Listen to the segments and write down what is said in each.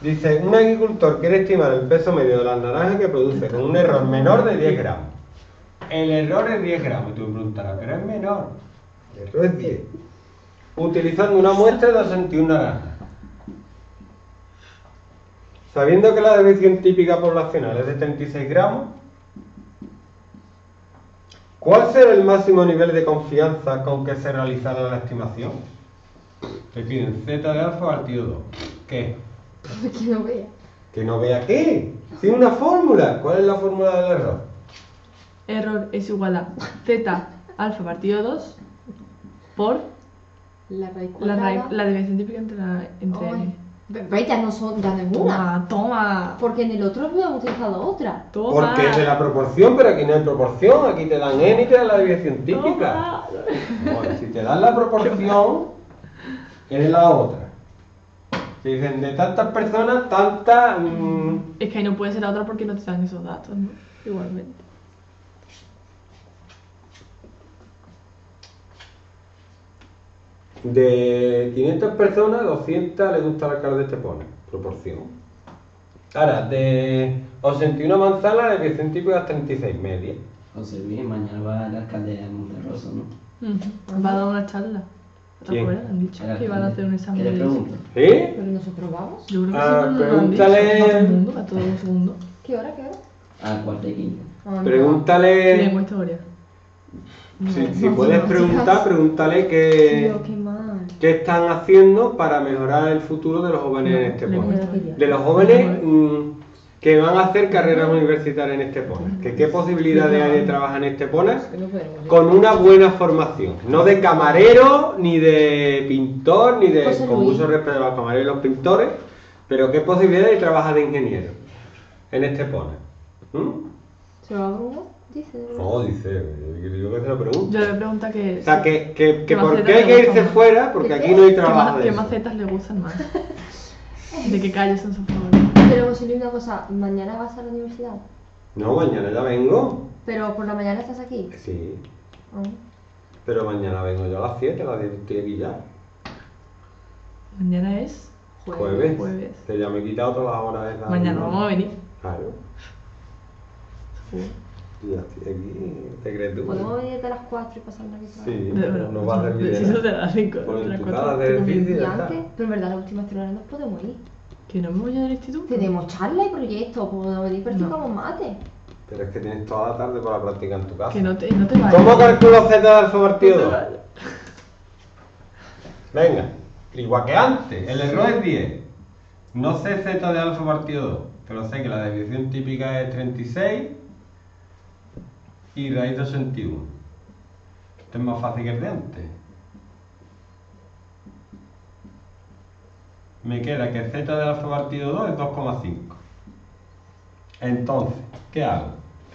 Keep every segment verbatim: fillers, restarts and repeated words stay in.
Dice, un agricultor quiere estimar el peso medio de las naranjas que produce con un error menor de diez gramos. El error es diez gramos. Tú me preguntarás, pero es menor. El error es diez. Utilizando una muestra de sesenta y una naranjas. Sabiendo que la desviación típica poblacional es de treinta y seis gramos, ¿cuál será el máximo nivel de confianza con que se realizará la estimación? Te piden z de alfa partido dos. ¿Qué? Que no vea. ¿Que no vea qué? Tiene una fórmula. ¿Cuál es la fórmula del error? Error es igual a z alfa partido dos por La raíz la, cuadrada. raíz, la desviación típica entre, la, entre Ay, n. ve, ya no son, ya no es una. Toma, toma. Porque en el otro habíamos utilizado otra. Toma. Porque es de la proporción, pero aquí no hay proporción. Aquí te dan n y te dan la desviación típica. Toma. Bueno, si te dan la proporción, es la otra. Si dicen de tantas personas, tantas... Mmm, Es que ahí no puede ser la otra porque no te dan esos datos, ¿no? Igualmente. de quinientas personas, doscientas le gusta el alcalde te pone. Proporción. Ahora, de ochenta y una manzanas, la desviación típica es treinta y seis media. José Luis, mañana va el alcalde a Monterroso, ¿no? Uh-huh. Va a dar una charla. ¿Te ¿Quién? acuerdas? Han dicho El que iban a hacer un examen ¿Qué le de eso. pregunto? ¿Sí? Pero nosotros vamos. Yo creo que Ah, sí, pero no lo han dicho. pregúntale- A todo el mundo, a todos los segundos. ¿Qué hora, qué hora? Ah, cuarta y quinta. Ah, no. Pregúntale... Lengua e historia. Si, si no, puedes no, preguntar, chicas. pregúntale qué, Tío, qué mal. qué están haciendo para mejorar el futuro de los jóvenes en este Lengua e pone. historia. De los jóvenes mm, que van a hacer carreras universitarias en este pone. Que qué posibilidades hay de trabajar en este pone Que no podemos ir. con una buena formación. No de camarero, ni de pintor, ni de... José Con Luis. mucho respeto a los camareros y los pintores, pero qué posibilidades hay de trabajar de ingeniero en este pone. ¿Mm? ¿Se va a Bruno? Dice. No, dice, yo digo que se lo pregunto. Yo le pregunta que. O sea, que, que, que ¿Qué por macetas qué hay le que irse gustan más? fuera, porque ¿Qué aquí qué? no hay ¿Qué, trabajo ma- de qué eso. macetas le gustan más? ¿De qué calles son sus favoritas? Pero José Luis, una cosa, ¿mañana vas a la universidad? No, mañana ya vengo. Pero por la mañana estás aquí. Sí, Ah. pero mañana vengo yo a las siete, a las diez estoy aquí ya. Mañana es. Jueves. Jueves. Que ya me he quitado todas las horas de la... Mañana vamos a venir. Claro. Ya estoy aquí, ¿te crees tú? ¿Podemos venir desde las cuatro y pasarnos aquí por ahí? Sí, De verdad. no va a hacer Si video. eso te da las cinco. Ponen las tu cuatro. cara de edificio y Y ya está. antes, pero en verdad las últimas tres horas no podemos ir. Que no me voy a del instituto. Tenemos charla y proyectos, podemos venir y practicamos mate. Pero es que tienes toda la tarde para practicar en tu casa. Que no te, no te vayas. ¿Cómo calculo z de alfa partido No te dos? vayas. Venga, igual que antes, el error es diez. No sé z de alfa partido dos, pero sé que la desviación típica es treinta y seis y raíz de ochenta y uno. Esto es más fácil que el de antes. Me queda que z de alfa partido dos es dos coma cinco. Entonces, ¿qué hago?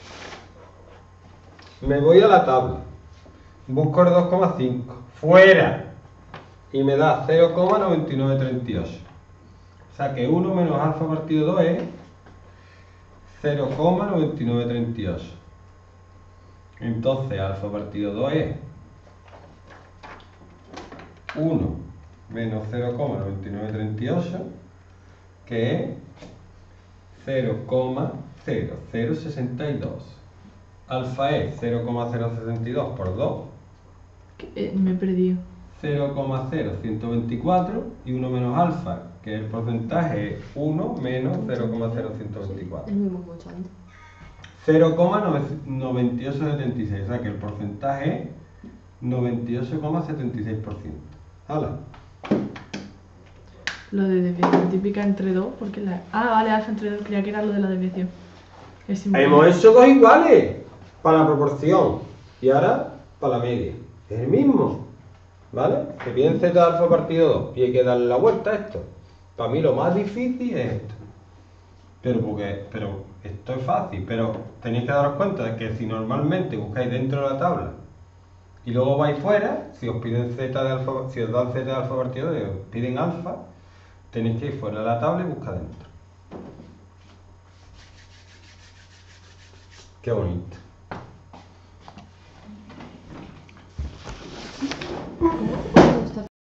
Me voy a la tabla, busco el dos coma cinco, fuera, y me da cero coma noventa y nueve treinta y ocho. O sea que uno menos alfa partido dos es cero coma noventa y nueve treinta y ocho. Entonces alfa partido dos es uno menos cero coma noventa y nueve treinta y ocho, que es cero coma cero cero sesenta y dos. Alfa es cero coma cero sesenta y dos por dos, Que, eh, me he perdido. cero coma cero ciento veinticuatro, y uno menos alfa, que el porcentaje es uno menos cero coma cero ciento veinticuatro. El mismo que hemos hecho antes. cero coma noventa y ocho setenta y seis, o sea que el porcentaje es noventa y ocho coma setenta y seis por ciento. ¡Hala! Lo de desviación típica entre dos, porque la. Ah, vale, alfa entre dos, creía que era lo de la desviación. Es simple. Hemos hecho dos iguales para la proporción y ahora para la media. Es el mismo, ¿vale? Que piden z de alfa partido dos y hay que darle la vuelta a esto. Para mí lo más difícil es esto. Pero porque, pero esto es fácil, pero tenéis que daros cuenta de que si normalmente buscáis dentro de la tabla y luego vais fuera, si os piden z de alfa, si os dan z de alfa partido dos y os piden alfa, tenéis que ir fuera de la tabla y buscar dentro. Qué bonito. ¿Cómo?